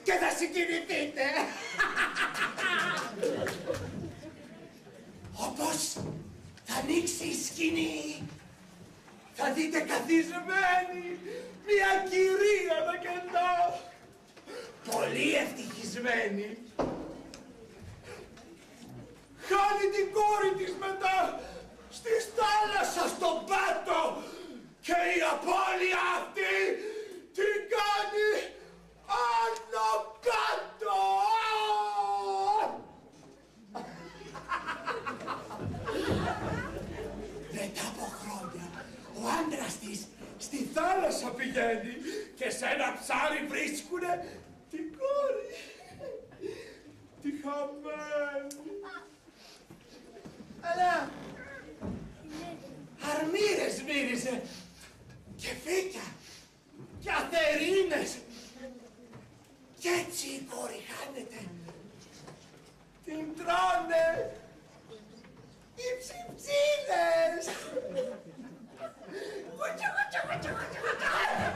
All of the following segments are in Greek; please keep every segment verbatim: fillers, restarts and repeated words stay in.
και θα συγκινηθείτε. Όπως θα ανοίξει η σκηνή, θα δείτε καθισμένη μια κυρία με κεντά, πολύ ευτυχισμένη. Χάνει την κόρη της μετά στη θάλασσα στον πάτο και η απώλεια αυτή την κάνει άνω κάτω. Μετά από χρόνια ο άντρας της στη θάλασσα πηγαίνει και σε ένα ψάρι βρίσκουνε την κόρη, τη χαμένη. Αλλά αρμύρες μύριζε και φύκια και αθερίνες κι έτσι η κόρη χάνεται. Την τρώνε οι ψιψίλες. Κουτσου, κουτσου, κουτσου, κουτσου, κουτσου.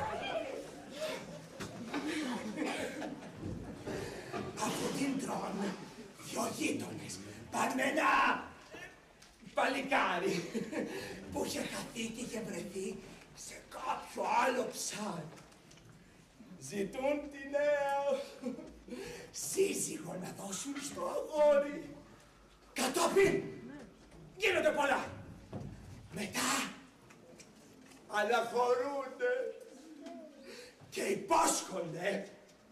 Αφού την τρώνε, δυο γείτονες πάνε με ένα παλικάρι που είχε χαθεί και είχε βρεθεί σε κάποιο άλλο ψάρι. Ζητούν τη νέα σύζυγο να δώσουν στο αγόρι. Κατόπιν γίνονται πολλά. Μετά αναχωρούνται και υπόσχονται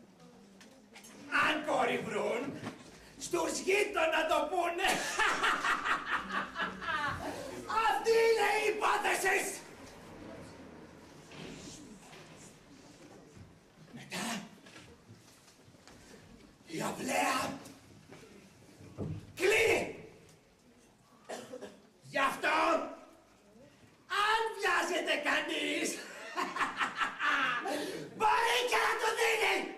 αν κόρη βρουν στους γείτονα το πούνε. Αυτή είναι η υπόθεση. Μετά η αυλαία κλείνει. Γι' αυτό αν βιάζεται κανείς μπορεί και να το δίνει.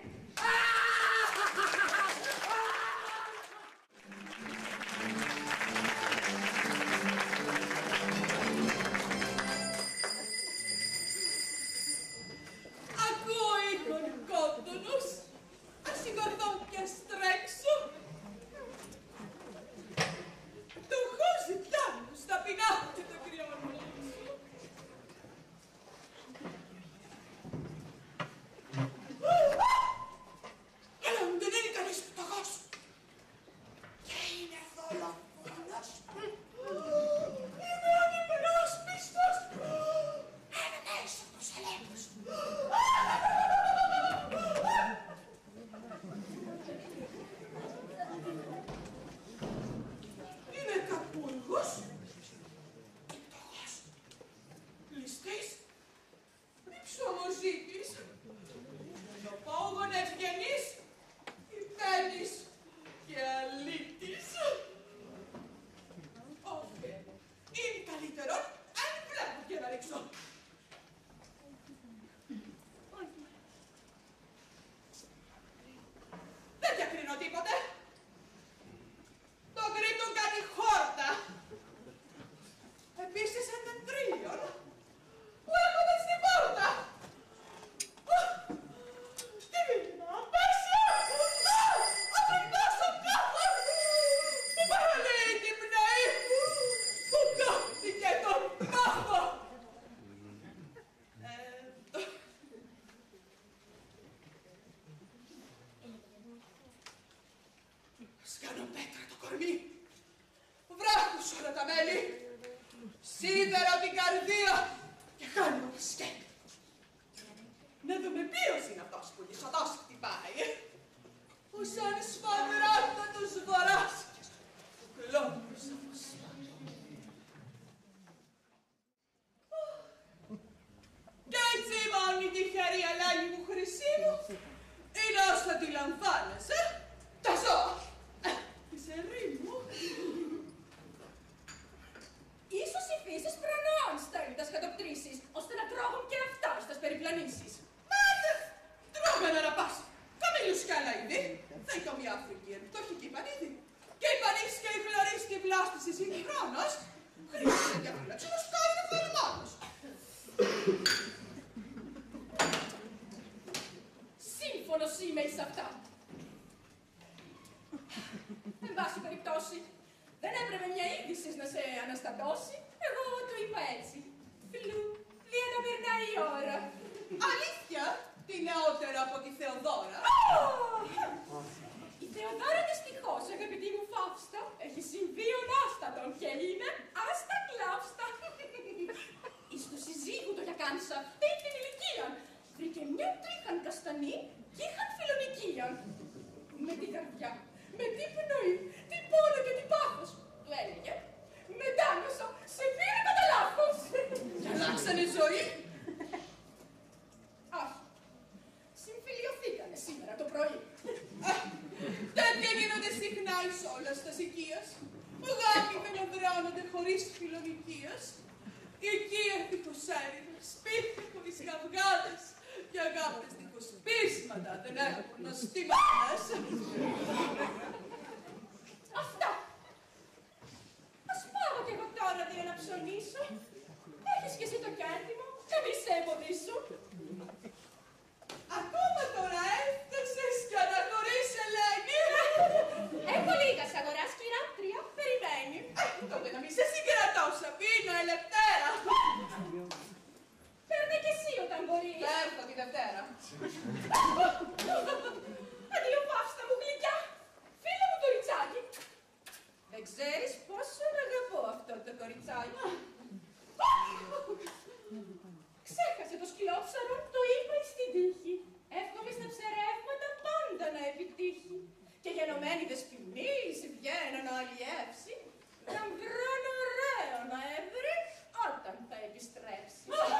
Ακούω ήχον κόντονος, ας σηκωθώ και στρέξω. Το χώζει πιάνω στα πινάτη το κρυώνω. Αλλά δεν είναι κανείς φτωχός. Και είναι δολοφόνος. Είμαι ανυπεράσπιστος. Ένα μέσα τους ελέγχους. Είναι καπούργος. Φτωχός. Ληστής. Υψομοζήτης. Νοπόγων ευγενής. Υπέρνης και αλήτης. Όχι. Είναι καλύτερο αν βλέπω και να ρίξω. Δεν διακρίνω τίποτε. Το κρύττουν κάτι χόρτα. Επίσης έναν τρίον που έρχονται στην πόρτα. Τι ville να πέσει. Ο τριτός ο κάθε που παραλύει την πνοή που κόφτηκε τον πάθο. Σκάνω πέτρα το κορμί, βράχους όλα τα μέλη, σίδερα την καρδία και κάνω σκέπη. Να δούμε ποιος είναι αυτός που λυσοδός χτυπάει, που σαν σφαδράτατος βοράς του κλώμους αποσπάει. Κι έτσι η μόνη τυχερή αλλάγη μου χρυσή μου είναι ως θα τη λαμβάνεσαι τα ζώα. Της ερήμου. Ίσως οι φύσεις προνοών στέλνουν τας κατοπτρήσεις, ώστε να τρώγουν και αυτά στας περιπλανήσεις. Μάτε! Τρώγανε να πας. Καμίλους κι άλλα είδη. Δεν είχα μια Αφρική πτωχική πανίδη. Και η πανίς και η χλωρίστη βλάστηση συγχρόνως χρήζεται για φύλαξη να σκάρει το φερμόνος. Σύμφωνος είμαι εις αυτά. Εν πάση περιπτώσει, δεν έπρεπε μια είδηση να σε αναστατώσει. Εγώ το είπα έτσι. Φιλού, για να περνάει η ώρα. Αλήθεια, τι νεότερο από τη Θεοδόρα. Η Θεοδόρα δυστυχώς, αγαπητή μου Φαύστα, έχει συμβεί ονάστατον και είναι άστα κλάυστα. Εις του συζύγου το για κάνει σε αυτή την ηλικία. Βρήκε μια τρίχαν καστανή και είχαν φιλονικία. Με την καρδιά, με τι πνοή, τι πόνο και τι πάθος, του έλεγε. Μετάνωσα, σε πήρε κατά λάθος. Και αλλάξανε ζωή. Αχ, συμφιλιωθήκανε σήμερα το πρωί. Τέτοια γίνονται συχνά εις όλας τας οικίας. Γάμοι δεν εδραιώνονται χωρίς φιλονικίας. Η οικία δίχως έρηδα, σπίτι χωρίς γαυγάδες και αγάπες δίχως πείσματα δεν έχουν νοστιμάδες. Αυτά. Ας πάω κι εγώ τώρα τι να ψωνίσω. Έχεις κι εσύ το κέρδη μου και μη σε εμποδίσω. Ακόμα τώρα έφτασες κι αναγνωρίς Ελένη. Έχω λίγα σ' αγοράς κυράτρια, περιμένει. Τότε να μη σε συγκρατώ, Σαβίνα, ελευθέρα. Παίρνε κι εσύ όταν μπορείς. Θα έρθω τη Δευτέρα. Αντίο Φαύστα μου γλυκιά. Φίλε μου το ριτσάκι. Δεν ξέρεις πόσο αγαπώ αυτό το κοριτσάκι. Ξέχασε το σκλόψαρο, το είπα εις την τύχη. Εύχομαι στα ψερεύματα πάντα να επιτύχει. Και γενομένη δεσποινή, βγαίνω να αλλιεύσει. Λαμπρόν ωραίο να έβρει όταν θα επιστρέψει.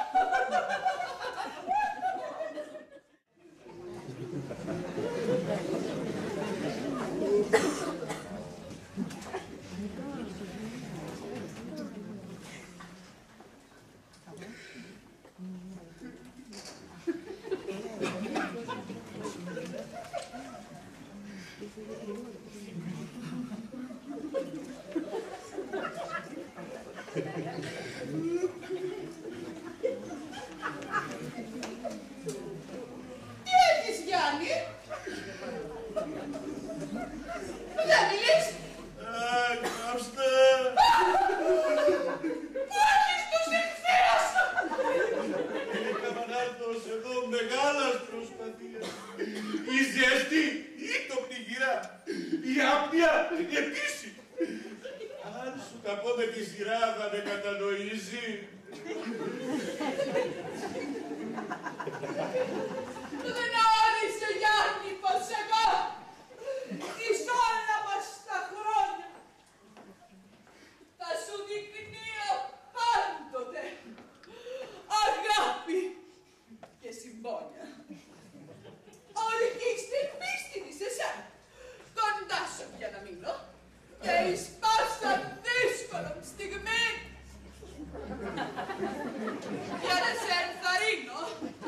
Τι έχεις, Γιάννη? Δεν μιλείς? Ε, κάψτε. Πού έχεις τους εχθρούς? Έκανα να έρθω εδώ μεγάλας προσπαθίας. Η ζέστη, η τοπνιγυρά, η άπνοια, επίσης. Αν σου τα πω με τη σειρά θα με κατανοήσει. Δεν άρισε, Γιάννη, πως εγώ εις όλα μας τα χρόνια θα σου δεικνύω πάντοτε αγάπη και συμπόνια. Ορκείς την πίστη της εσένα, κοντά σου για να μείνω και εις πάσα δύσκολη στιγμή για να σε ενθαρρύνω.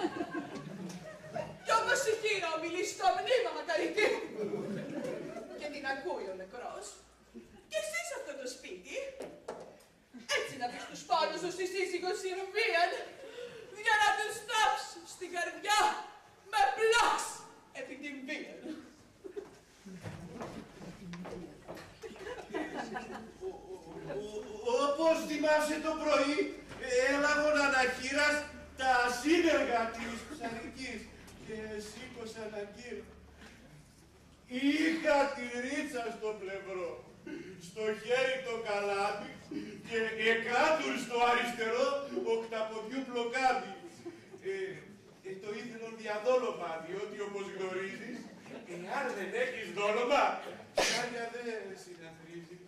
Κι όμως η χείρα ομιλεί στο μνήμα μακαριτή και την ακούει ο νεκρός. Και εσύ σε αυτό το σπίτι, έτσι να πεις τους πόνους σου στη σύζυγο Συρβίαν, για να τους τάψεις στην καρδιά με πλάς επί την βία. Όπως θυμάσαι το πρωί, έλαβαν αναχείρας τα σύνεργα της ψαρικής και σήκωσαν αγκύρα. Είχα τη ρίτσα στο πλευρό, στο χέρι το καλάμι και εκάτουρ στο αριστερό οκταποδιού μπλοκάμι. Ε, ε, το ήθελον διαδόλωμα, διότι όπως γνωρίζεις, εάν δεν έχεις δόλωμα, κάλια δεν συναθρίζει.